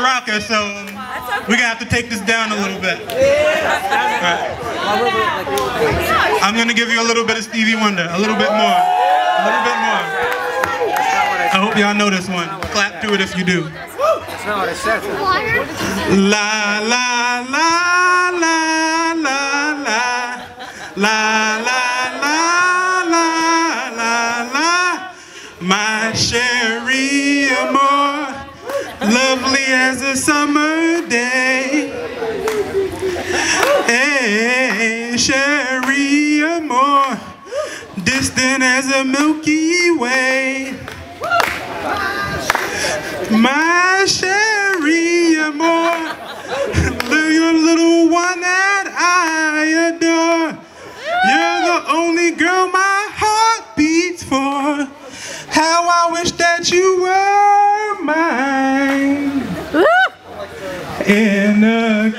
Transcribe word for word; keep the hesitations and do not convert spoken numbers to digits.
rocker, so we're gonna have to take this down a little bit. Right. I'm gonna give you a little bit of Stevie Wonder, a little bit more, a little bit more. I hope y'all know this one. Clap to it if you do. That's not what I said. La la la la la la la la la la la la. My Sherry Amore, lovely as a summer day. Hey, Sherry Amore, distant as a Milky Way. My Sherry Amore, you're the little one that I adore. You're the only girl my heart beats for. How I wish that you were mine. In a